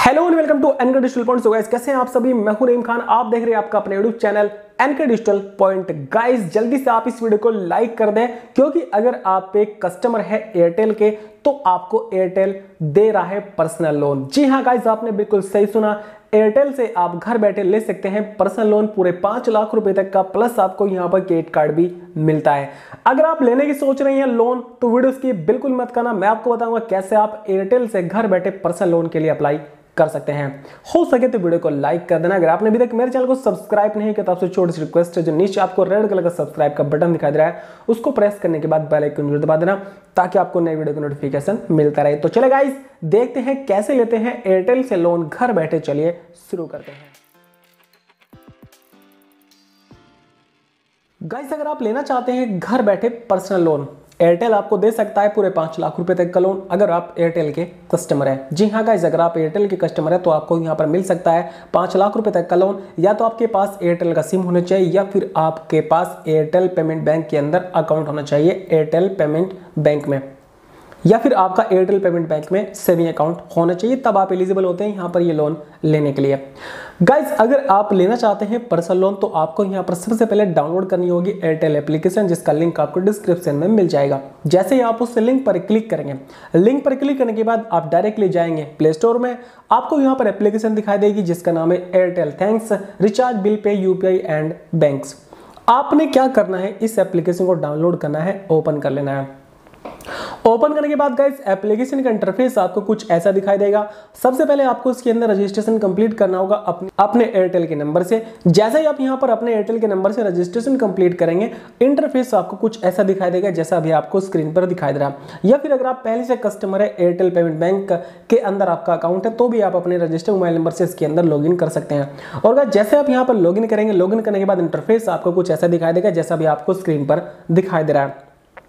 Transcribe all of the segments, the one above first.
Hello and welcome to NK digital point. Guys कैसे हैं आप सभी। मैं हूं रहीम खान, आप देख रहे हैं आपका अपने YouTube channel NK digital point. Guys जल्दी से आप इस वीडियो को लाइक कर दें, क्योंकि अगर आप एक कस्टमर है एयरटेल के तो आपको एयरटेल दे रहा है पर्सनल लोन। जी हां गाइस, आपने बिल्कुल सही सुना। एयरटेल से आप घर बैठे ले सकते हैं पर्सनल लोन पूरे 5 लाख रुपए तक का, प्लस आपको यहां पर क्रेडिट कार्ड भी मिलता है। अगर आप लेने की सोच रहे हैं लोन तो वीडियो की बिल्कुल मत करना। मैं आपको बताऊंगा कैसे आप एयरटेल से घर बैठे पर्सनल लोन के लिए अप्लाई कर सकते हैं। हो सके तो वीडियो को लाइक कर देना। अगर आपने अभी तक मेरे चैनल को सब्सक्राइब नहीं किया तो आपसे छोटी सी रिक्वेस्ट है, जो नीचे आपको रेड कलर का सब्सक्राइब का बटन दिखाई दे रहा है उसको प्रेस करने के बाद बेल आइकन जरूर दबा देना, ताकि आपको नए वीडियो का नोटिफिकेशन मिलता रहे। तो चले गाइस, देखते हैं कैसे लेते हैं एयरटेल से लोन घर बैठे। चलिए शुरू करते हैं। गाइस अगर आप लेना चाहते हैं घर बैठे पर्सनल लोन, एयरटेल आपको दे सकता है पूरे 5 लाख रुपए तक का लोन, अगर आप एयरटेल के कस्टमर हैं। जी हाँ गाइस, अगर आप एयरटेल के कस्टमर हैं तो आपको यहाँ पर मिल सकता है 5 लाख रुपए तक का लोन। या तो आपके पास एयरटेल का सिम होना चाहिए, या फिर आपके पास एयरटेल पेमेंट बैंक के अंदर अकाउंट होना चाहिए एयरटेल पेमेंट बैंक में, या फिर आपका एयरटेल पेमेंट बैंक में सेविंग अकाउंट होना चाहिए, तब आप एलिजिबल होते हैं यहाँ पर ये लोन लेने के लिए। गाइस अगर आप लेना चाहते हैं पर्सनल लोन तो आपको यहाँ पर सबसे पहले डाउनलोड करनी होगी एयरटेल एप्लीकेशन, जिसका लिंक आपको डिस्क्रिप्शन में मिल जाएगा। जैसे ही आप उस लिंक पर क्लिक करेंगे, लिंक पर क्लिक करने के बाद आप डायरेक्टली जाएंगे प्ले स्टोर में, आपको यहाँ पर एप्लीकेशन दिखाई देगी जिसका नाम है Airtel thanks recharge bill pay UPI and banks. आपने क्या करना है, इस एप्लीकेशन को डाउनलोड करना है, ओपन कर लेना है। ओपन करने के बाद गाइस एप्लीकेशन का इंटरफेस आपको कुछ ऐसा दिखाई देगा। सबसे पहले आपको इसके अंदर रजिस्ट्रेशन कंप्लीट करना होगा अपने एयरटेल के नंबर से। जैसे ही आप यहां पर अपने एयरटेल के नंबर से रजिस्ट्रेशन कंप्लीट करेंगे, इंटरफेस आपको कुछ ऐसा दिखाई देगा जैसा अभी आपको स्क्रीन पर दिखाई दे रहा है। या फिर अगर आप पहले से कस्टमर है एयरटेल पेमेंट बैंक के अंदर आपका अकाउंट है, तो भी आप अपने रजिस्टर्ड मोबाइल नंबर से इसके अंदर लॉगिन कर सकते हैं। और जैसे आप यहाँ पर लॉगिन करेंगे, लॉगिन करने के बाद इंटरफेस आपको कुछ ऐसा दिखाई देगा जैसा अभी आपको स्क्रीन पर दिखाई दे रहा है।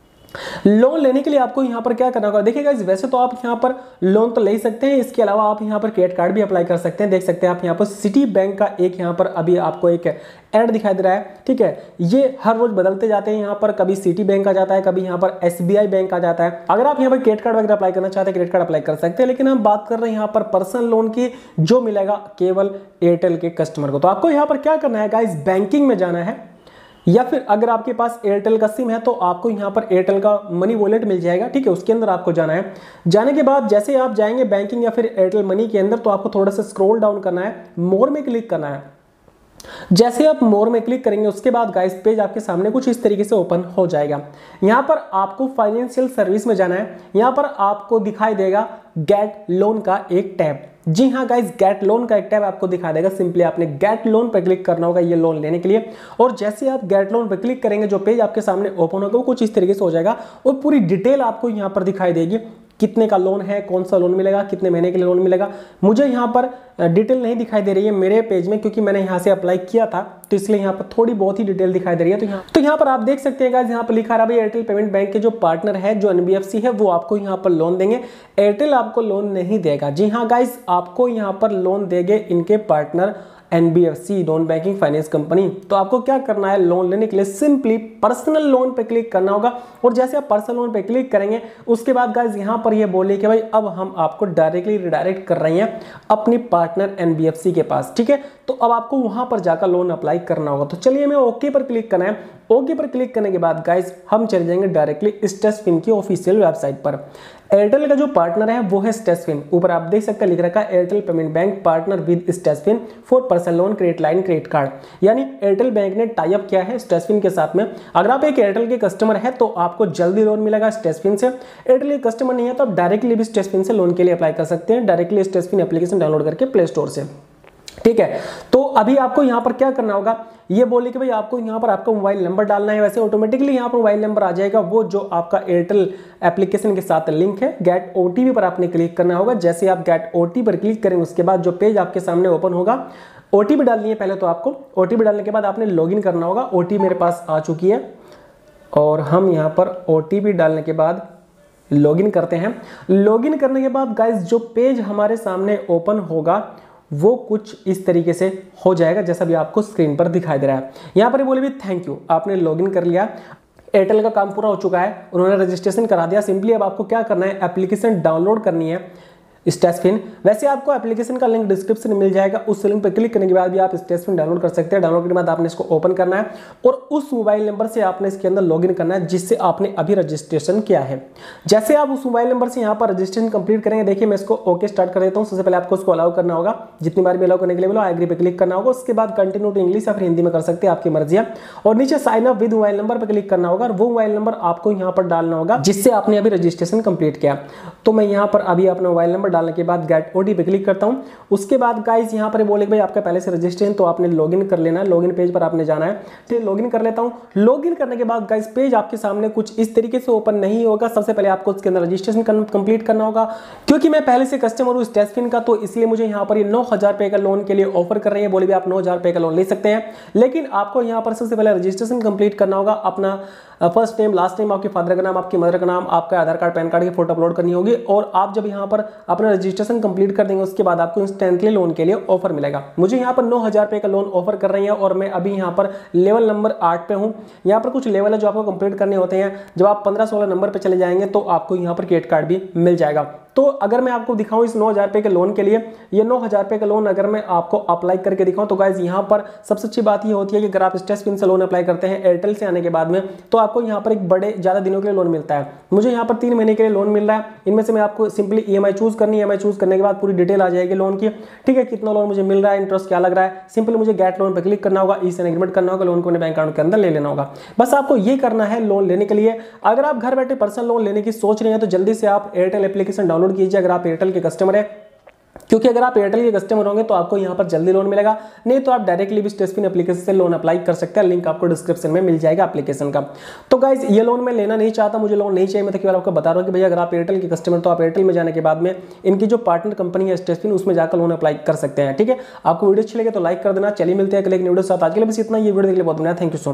लोन लेने के लिए आपको यहां पर क्या करना होगा, देखिएगा वैसे तो आप यहां पर लोन तो ले ही सकते हैं, इसके अलावा आप यहां पर क्रेडिट कार्ड भी अप्लाई कर सकते हैं। देख सकते हैं आप यहां पर सिटी बैंक का एक यहां पर अभी आपको एक ऐड दिखाई दे रहा है। ठीक है, ये हर रोज बदलते जाते हैं। यहाँ पर कभी सिटी बैंक आ जाता है, कभी यहाँ पर एसबीआई बैंक आ जाता है। अगर आप यहाँ पर क्रेडिट कार्ड वगैरह अप्लाई करना चाहते हैं, क्रेडिट कार्ड अप्लाई कर सकते हैं। लेकिन हम बात कर रहे हैं यहाँ पर पर्सनल लोन की, जो मिलेगा केवल एयरटेल के कस्टमर को। तो आपको यहाँ पर क्या करना है गाइस, बैंकिंग में जाना है, या फिर अगर आपके पास एयरटेल का सिम है तो आपको यहां पर एयरटेल का मनी वॉलेट मिल जाएगा। ठीक है, उसके अंदर आपको जाना है। जाने के बाद जैसे आप जाएंगे बैंकिंग या फिर एयरटेल मनी के अंदर, तो आपको थोड़ा सा स्क्रॉल डाउन करना है, मोर में क्लिक करना है। जैसे आप मोर में क्लिक करेंगे, उसके बाद गाइस पेज आपके सामने कुछ इस तरीके से ओपन हो जाएगा। यहां पर आपको फाइनेंशियल सर्विस में जाना है। यहां पर आपको दिखाई देगा गेट लोन का एक टैब। जी हाँ गाइस, गेट लोन का एक टैब आपको दिखा देगा। सिंपली आपने गेट लोन पर क्लिक करना होगा ये लोन लेने के लिए। और जैसे आप गेट लोन पर क्लिक करेंगे, जो पेज आपके सामने ओपन होगा वो कुछ इस तरीके से हो जाएगा, और पूरी डिटेल आपको यहाँ पर दिखाई देगी। कितने का लोन है, कौन सा लोन मिलेगा, कितने महीने के लिए लोन मिलेगा। मुझे यहाँ पर डिटेल नहीं दिखाई दे रही है मेरे पेज में, क्योंकि मैंने यहाँ से अप्लाई किया था, तो इसलिए यहाँ पर थोड़ी बहुत ही डिटेल दिखाई दे रही है। तो यहाँ पर आप देख सकते हैं गाइस, यहाँ पर लिखा रहा है एयरटेल पेमेंट बैंक के जो पार्टनर है, जो एनबीएफसी है, वो आपको यहाँ पर लोन देंगे। एयरटेल आपको लोन नहीं देगा। जी हाँ गाइस, आपको यहाँ पर लोन देंगे इनके partner NBFC, non banking finance company. तो आपको क्या करना है, लोन लेने के लिए सिंपली पर्सनल लोन पे क्लिक करना होगा। और जैसे आप पर्सनल लोन पे क्लिक करेंगे, उसके बाद गाइस यहाँ पर ये बोले कि भाई अब हम आपको डायरेक्टली रिडायरेक्ट कर रहे हैं अपनी पार्टनर एनबीएफसी के पास। ठीक है, तो अब आपको वहां पर जाकर लोन अप्लाई करना होगा। तो चलिए हमें ओके पर क्लिक करना है। ओके पर क्लिक करने के बाद गाइस हम चले जाएंगे डायरेक्टली स्टेटसफिन की ऑफिशियल वेबसाइट पर। एयरटेल का जो पार्टनर है वो है स्टेटसफिन। ऊपर आप देख सकते हैं लिख रखा है Airtel payment bank partner with Stashfin for personal loan credit line credit card. यानी एयरटेल बैंक ने टाई अप किया है स्टेटसफिन के साथ में। अगर आप एक एयरटेल के कस्टमर है तो आपको जल्दी लोन मिलेगा स्टेटसफिन से। एयरटेल के कस्टमर नहीं है तो आप डायरेक्टली भी स्टेटसफिन से लोन के लिए अप्लाई कर सकते हैं, डायरेक्टली स्टेटसफिन एप्लीकेशन डाउनलोड करके प्ले स्टोर से। ठीक है, तो अभी आपको यहां पर क्या करना होगा, ये बोले कि भाई आपको यहां पर आपका मोबाइल नंबर डालना है। वैसे ऑटोमेटिकली यहां पर मोबाइल नंबर आ जाएगा, वो जो आपका एयरटेल एप्लीकेशन के साथ लिंक है। गेट ओटीपी पर आपने क्लिक करना होगा। जैसे आप गेट ओटीपी पर क्लिक करेंगे, उसके बाद जो पेज आपके सामने ओपन होगा, ओटीपी डालनी है पहले तो आपको। ओटीपी डालने के बाद आपने लॉगिन करना होगा। ओटीपी मेरे पास आ चुकी है, और हम यहाँ पर ओटीपी डालने के बाद लॉगिन करते हैं। लॉगिन करने के बाद गाइस जो पेज हमारे सामने ओपन होगा वो कुछ इस तरीके से हो जाएगा, जैसा भी आपको स्क्रीन पर दिखाई दे रहा है। यहां पर बोले भी थैंक यू, आपने लॉगिन कर लिया, एयरटेल का काम पूरा हो चुका है, उन्होंने रजिस्ट्रेशन करा दिया। सिंपली अब आपको क्या करना है, एप्लीकेशन डाउनलोड करनी है। स्टेसफिन। वैसे आपको एप्लीकेशन का लिंक डिस्क्रिप्शन में मिल जाएगा, उस लिंक पर क्लिक करने के बाद भी आप स्टेसफिन डाउनलोड कर सकते हैं। डाउनलोड करने के बाद आपने इसको ओपन करना है और उस मोबाइल नंबर से आपने इसके अंदर लॉगिन करना है जिससे आपने अभी रजिस्ट्रेशन किया है। जैसे आप उस मोबाइल नंबर से यहाँ पर रजिस्ट्रेशन कंप्लीट करेंगे, देखिए मैं इसको ओके स्टार्ट कर देता हूँ। सबसे पहले आपको इसको अलाउ करना होगा, जितनी बार भी अलाउ करने के लिए बोलो एग्री पे क्लिक करना होगा। उसके बाद कंटिन्यू टू इंग्लिश या फिर हिंदी में कर सकते हैं, आपकी मर्जी है। और नीचे sign up with mobile number पर क्लिक करना होगा और वो मोबाइल नंबर आपको यहाँ पर डालना होगा जिससे आपने अभी रजिस्ट्रेशन कंप्लीट किया। तो मैं यहाँ पर अभी अपना मोबाइल नंबर डालने के बाद गेट ओटीपी पे क्लिक करता हूँ। उसके बाद गाइस यहाँ पर बोले भाई आपका पहले से रजिस्ट्रेशन, तो आपने लॉगिन कर लेना है। लॉगिन पेज पर आपने जाना है, तो लॉगिन कर लेता हूँ। लॉगिन करने के बाद गाइस पेज आपके सामने कुछ इस तरीके से ओपन नहीं होगा। सबसे पहले आपको इसके अंदर रजिस्ट्रेशन कंप्लीट करना होगा। क्योंकि मैं पहले से कस्टमर हूँ स्टेसफिन का, तो इसलिए मुझे यहाँ पर ये 9,000 रुपए का लोन के लिए ऑफर कर रही है। बोले भी आप 9,000 रुपए का लोन ले सकते हैं, लेकिन आपको यहाँ पर सबसे पहले रजिस्ट्रेशन कंप्लीट करना होगा। अपना फर्स्ट नेम, लास्ट नेम, आपके फादर का नाम, आपकी मदर का नाम, आपका आधार कार्ड, पैन कार्ड की फोटो अपलोड करनी होगी। और आप जब यहाँ पर अपना रजिस्ट्रेशन कंप्लीट कर देंगे उसके बाद आपको इंस्टेंटली लोन के लिए ऑफर मिलेगा। मुझे यहाँ पर 9,000 रुपए का लोन ऑफर कर रही है और मैं अभी यहाँ पर लेवल नंबर 8 पे हूँ। यहाँ पर कुछ लेवल है जो आपको कंप्लीट करने होते हैं। जब आप 15-16 नंबर पे चले जाएंगे तो आपको यहाँ पर क्रेडिट कार्ड भी मिल जाएगा। तो अगर मैं आपको दिखाऊं इस 9,000 रुपए के लोन के लिए, ये 9,000 रुपए का लोन अगर मैं आपको अप्लाई करके दिखाऊं तो गाइज यहाँ पर सबसे अच्छी बात ये होती है कि अगर आप स्टेसफिन से लोन अप्लाई करते हैं एयरटेल से आने के बाद में, तो आपको यहाँ पर एक बड़े ज्यादा दिनों के लिए लोन मिलता है। मुझे यहाँ पर 3 महीने के लिए लोन मिल रहा है। इनमें से मैं आपको सिंपली ईएमआई चूज करनी है। ईएमआई चूज करने के बाद पूरी डिटेल आ जाएगी लोन की, ठीक है, कितना लोन मुझे मिल रहा है, इंटरेस्ट क्या लग रहा है। सिंपली मुझे गेट लोन पर क्लिक करना होगा, ई-साइन एग्रीमेंट करना होगा, लोन को अपने बैंक अकाउंट के अंदर ले लेना होगा। बस आपको ये करना है लोन लेने के लिए। अगर आप घर बैठे पर्सनल लोन लेने की सोच रहे हैं तो जल्दी से आप एयरटेल एप्लीकेशन डाउनलोड कीजिए अगर आप एयरटेल के कस्टमर है। क्योंकि अगर आप एयरटेल के कस्टमर होंगे तो आपको यहां पर जल्दी लोन मिलेगा, नहीं तो आप डायरेक्टली भी स्टेसफिन एप्लीकेशन से लोन अप्लाई कर सकते हैं। लिंक आपको डिस्क्रिप्शन में मिल जाएगा एप्लीकेशन का। तो गाइस ये लोन मैं लेना नहीं चाहता, मुझे लोन नहीं चाहिए। मैं तो केवल आपको बता रहा हूं कि भैया अगर आप एयरटेल के कस्टमर तो आप एयरटेल में जाने के बाद में इनकी जो पार्टनर कंपनी है स्टेसफिन, उसमें जाकर लोन अप्लाई कर सकते हैं, ठीक है। आपको वीडियो अच्छी लगे तो लाइक कर देना। चलिए मिलते हैं अगले वीडियो के साथ। आज के लिए बस इतना ही। वीडियो देखने के लिए बहुत धन्यवाद। Thank you so much.